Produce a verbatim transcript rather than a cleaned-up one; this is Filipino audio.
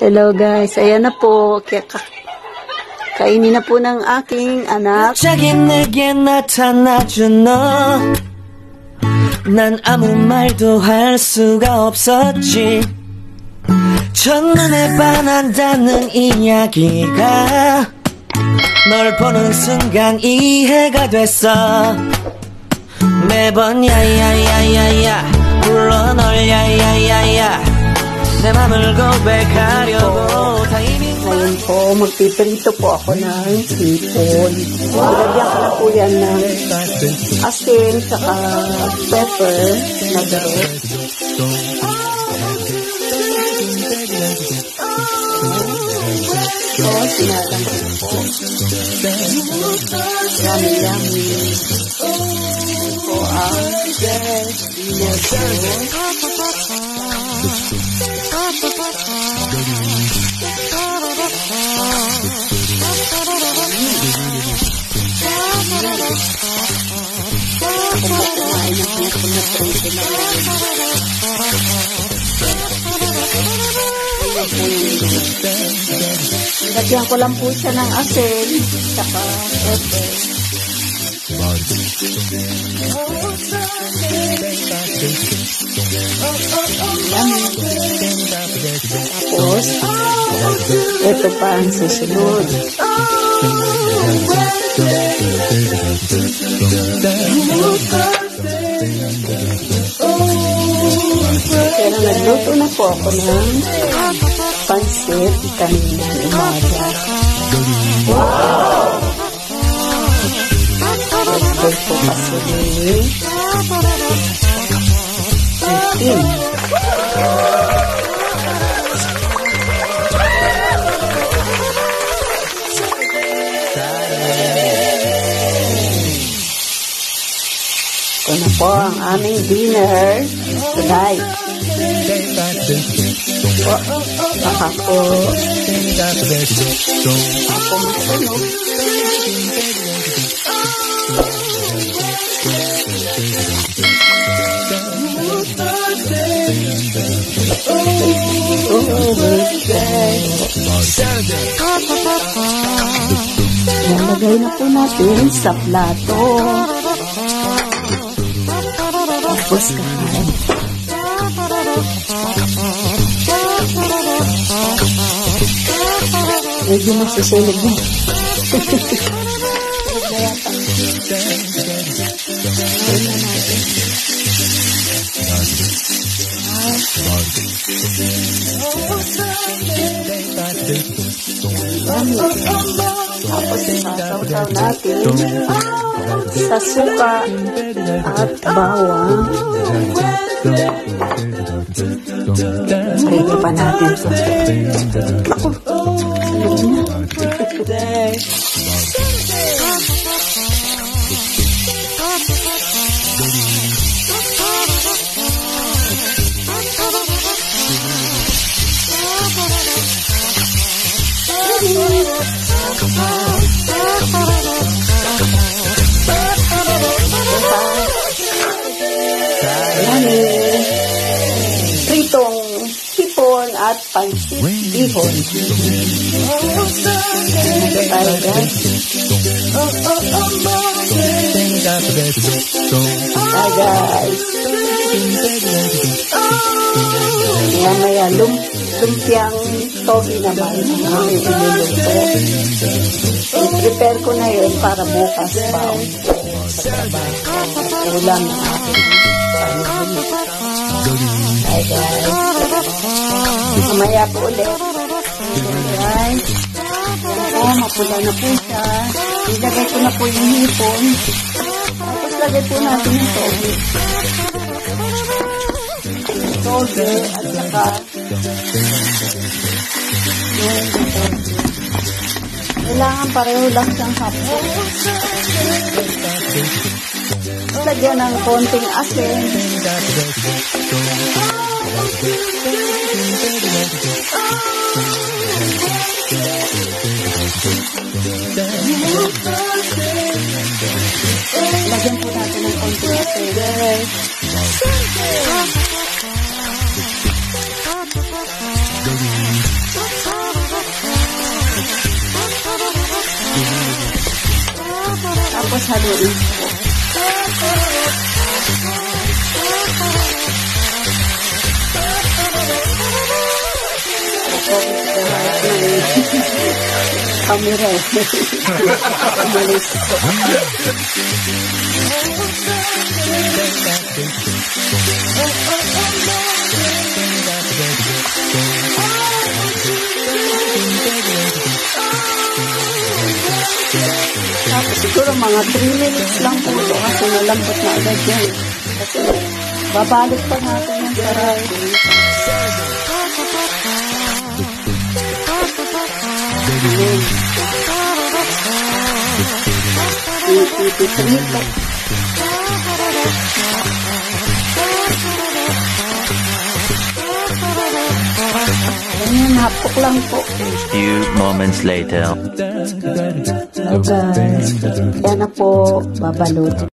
Hello guys, ayan na po. Kainin na po ng aking anak. 갑자기 내게 나타나준 너. 난 아무 말도 할 수가 없었지. 첫눈에 반한다는 이야기가 널 보는 순간 이해가 됐어. 매번 야야야야야 불러 널 야야야야 내 맘을 고백하려고 타이밍. Ngayon po, magpiprito po ako ng sipon. Nilagyan ko na po yan ng asin, saka pepper na gawin. So, sinalang ko po. Yummy, yummy. Ito po ang best dinner po. Lagyan ko lang po siya ng asin, saka pepper. Tapos, ito pa ang susunod. Pero nagluto na po ako ng pansit kanina umaga. Wow! Nagluto po kasi ni Tim. Ito na po ang aming dinner tonight. Po, baka po ako masunog. Nalagay na po natin sa plato. Tapos kakain. Medyo masusunog mo. Tapos isasaw-saw natin sa suka at bawang. Pwede pa natin ito. Pritong hipon at pansit bihon. Ito tayo guys. Hi guys. Maya maya lum lumpiang togi naman ang aming iluluto. I-prepare ko na yun para bukas pa sa trabaho. Ulam na aking hi guys. Mamaya po ulit. Guys. Oh, mapula na po siya. Ilagay ko na po yung hipon. Tapos lagay po natin yung togi. Togi at saka yung togi. Kailangan pareho lang siyang hapon. Lagyan ng konting asin. Lagyan po natin ng konting asin. haluin po. Camera eh. Umalis. Tapos siguro mga three minutes lang po ito kasi nalambot na agad yan. Kasi babalik pa natin yung saray. Ipitrito. Ganyan, hapok lang po. A few moments later. Hello guys. Yan na po, babalot.